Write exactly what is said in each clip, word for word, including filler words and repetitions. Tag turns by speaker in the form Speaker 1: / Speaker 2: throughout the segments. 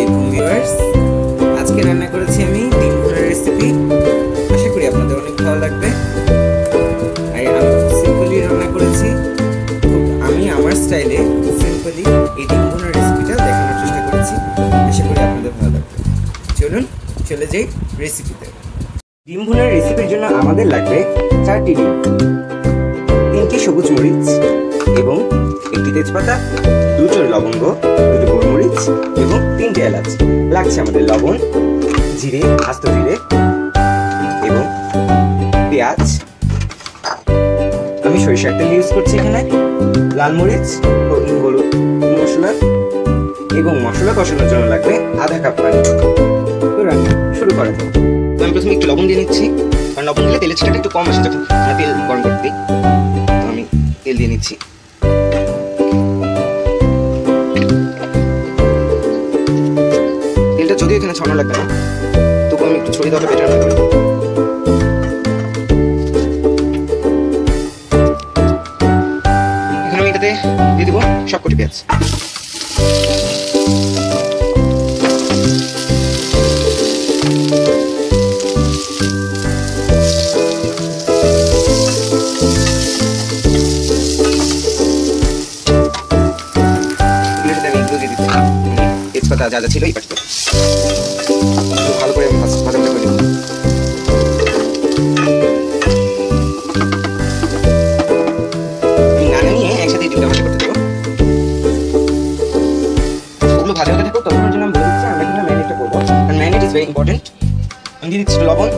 Speaker 1: আলাইকুম ভিউয়ার্স, আজকে রান্না করেছি আমি ডিম ভুনার রেসিপি। আশা করি আপনাদের অনেক ভালো লাগবে। আর আমি খুব সিম্পলি রান্না করেছি, আমি আমার স্টাইলে খুব সিম্পলি এই ডিম ভুনার রেসিপিটা দেখানোর চেষ্টা করেছি। আশা করি আপনাদের ভালো লাগবে। চলুন চলে যাই রেসিপিতে। ডিম ভুনার রেসিপির জন্য আমাদের লাগবে চারটি ডিম, তিনটি সবুজ মরিচ এবং একটি তেজপাতা, দুটো লবঙ্গ, দুটো গোলমরিচ এবং তিনটে এলাচ। লাগছে আমাদের লবণ, জিরে, আস্ত জিরে এবং পেঁয়াজ। আমি সরিষার তেল ইউজ করছি এখানে, লাল মরিচ, হলুদ মশলা এবং মশলা কষানোর জন্য লাগবে আধা কাপ পানি। তো রান্না শুরু করা যাক। তো আমি প্রথমে একটু লবণ দিয়ে নিচ্ছি, কারণ লবণ দিলে তেলের ছিটাটা একটু কম আসে যখন তেল গরম করতে দিই। তো আমি তেল দিয়ে নিচ্ছি। তেলটা যদিও এখানে ছড়ানো লাগবে না, তবু আমি একটু ছড়িয়ে দেওয়াটা বেটার মনে করি। এখন আমি এটাতে দিয়ে দেবো সবকটি পেঁয়াজ। তেজপাতা যা যা ছিল এই পাঠিয়ে ভালো করে আমি ভাজা ভাজা করে নেব। আমি না নিয়ে একসাথে ডিমটা ভাজা করতে দেবো। ওগুলো ভাজা হতে থাকুক, ততক্ষণের জন্য আমি বলে দিচ্ছি আমরা কিন্তু ম্যারিনেটটা করবো, কারণ ম্যারিনেট ইজ ভেরি ইম্পর্টেন্ট। আমি দিয়ে দিচ্ছি লবণ,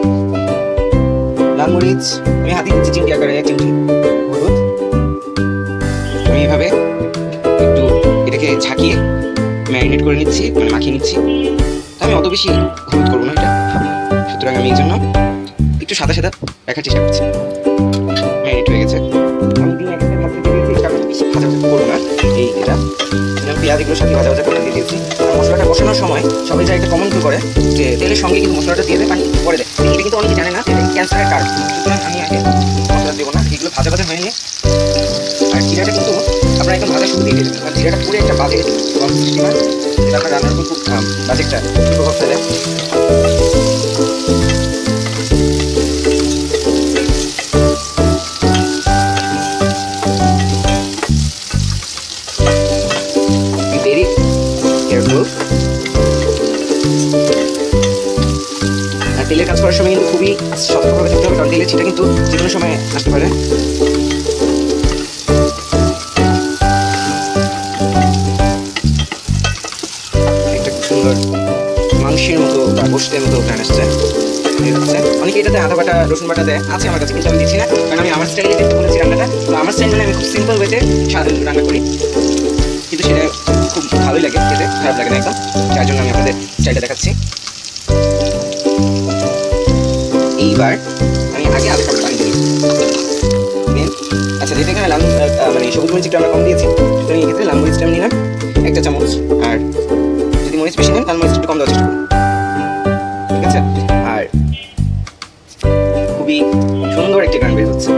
Speaker 1: লাল মরিচ, আমি হাতে দিচ্ছি চিমটি আকারে এক চিমটি, হলুদ। আমি এভাবে একটু এটাকে ঝাঁকিয়ে ম্যারিনেট করে নিচ্ছি, মানে মাখিয়ে নিচ্ছি। তো আমি অত বেশি হলুদ করবো না এটা, সুতরাং আমি এই জন্য একটু সাদা সাদা রাখার চেষ্টা করছি। ম্যারিনেট হয়ে গেছে, আমি দিন এক একটা ভাজতে দিয়ে দিয়েছি, আমি বেশি ভাজা ভাজা করবো না। এই এটা আমি পেঁয়াজ এগুলোর সাথে ভাজা ভাজা করে দিয়ে দিয়েছি। আর মশলাটা কষানোর সময় সবাই যা একটা কমন করে যে তেলের সঙ্গে কিন্তু মশলাটা দিয়ে দেয়, পানি পরে দেয়। এটা কিন্তু অনেকে জানে না, এটা ক্যান্সারের কারণ। সুতরাং আমি আগে মশলা দেবো না, এগুলো ভাজা ভাজা হয়ে নিয়ে। আর জিরাটা কিন্তু আপনারা একদম ভাজা শুরু দিয়ে দেবেন, কারণ জিরাটা পুরো একটা বাজে গন্ধ সৃষ্টি হয়, যেটা আপনার রান্নার উপর খুব বাজে একটা প্রভাব ফেলে। Very careful. আর তেলের কাজ করার সময় কিন্তু খুবই সতর্কভাবে থাকতে হবে, কারণ তেলের ছিটা কিন্তু যে কোনো সময় আসতে পারে। মাংসের মতো বা গোশতের মতো গান আসছে। অনেকে এটাতে আদা বাটা রসুন বাটা দেয়, আছে আমার কাছে, কিন্তু আমি দিচ্ছি না, কারণ আমি আমার স্টাইলে দেখতে বলেছি রান্নাটা। তো আমার স্টাইল মানে আমি খুব সিম্পল ওয়েতে রান্না করি, কিন্তু সেটা খুব ভালোই লাগে খেতে, খারাপ লাগে না একদম। যার জন্য আমি আপনাদের স্টাইলটা দেখাচ্ছি। এইবার আমি আগে আধা কাপ পানি দিই। আচ্ছা, যেটা এখানে লাল মানে সবুজ মরিচ একটু আমরা কম দিয়েছি, সুতরাং এই ক্ষেত্রে লাল মরিচটা আমি নিলাম একটা চামচ। আর যদি মরিচ বেশি নেন লাল মরিচ একটু কম দেওয়ার চেষ্টা করুন, ঠিক আছে? আর খুবই সুন্দর একটি গান বের হচ্ছে।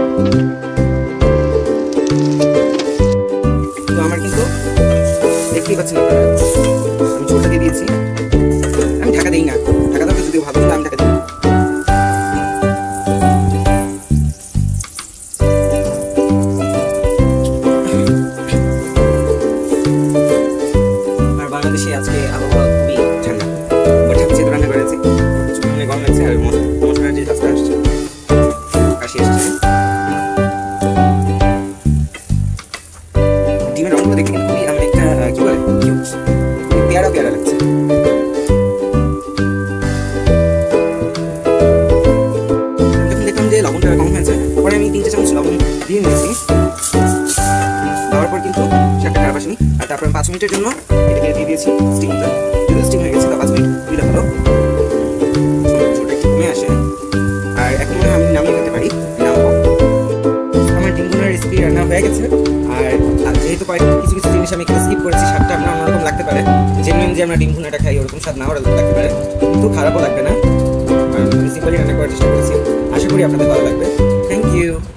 Speaker 1: তো আমার কিন্তু দেখতেই পাচ্ছেন আপনারা, আমি ঝোলটা দিয়ে দিয়েছি। আমি ঢাকা দিই না, ঢাকা দেওয়া যদিও ভালো, কিন্তু আমি ঢাকা দিই। বাংলাদেশে আজকে আবহাওয়া খুবই ঠান্ডা, বাট আমি যেহেতু রান্না করেছি চুলে গরম লাগছে। আর মশলার যে রাস্তা আসছে, কাশি আসছে। ডিমের রঙগুলো দেখতে কিন্তু খুবই আমি একটা কি বলে কিউট, খুবই পেয়ারা পেয়ারা লাগছে। যখন দেখলাম যে লবণটা কম হয়েছে, পরে আমি তিন চার চামচ লবণ দিয়ে নিয়েছি। দেওয়ার পর কিন্তু সেটা খারাপ আসেনি। আর তারপর পাঁচ মিনিটের জন্য এটাকে দিয়ে দিয়েছি স্টিমটা। যদি স্টিম হয়ে গেছে তা পাঁচ মিনিট দিলে ভালো, ঝোলটা একটু কমে আসে। আর এখন মনে হয় আমি নামিয়ে ফেলতে পারি, নামাবো। আমার ডিম ভুনার রেসিপি রান্না হয়ে গেছে। আর যেহেতু কিছু কিছু জিনিস আমি এখানে স্কিপ করেছি, স্বাদটা আপনার অন্যরকম লাগতে পারে। জেনুইন যে আমরা ডিম ভুনাটা খাই ওরকম স্বাদ নাও লাগতে পারে, কিন্তু খারাপও লাগবে না, কারণ আমি সিম্পলি রান্না করার চেষ্টা করেছি। আশা করি আপনাদের ভালো লাগবে। Thank you.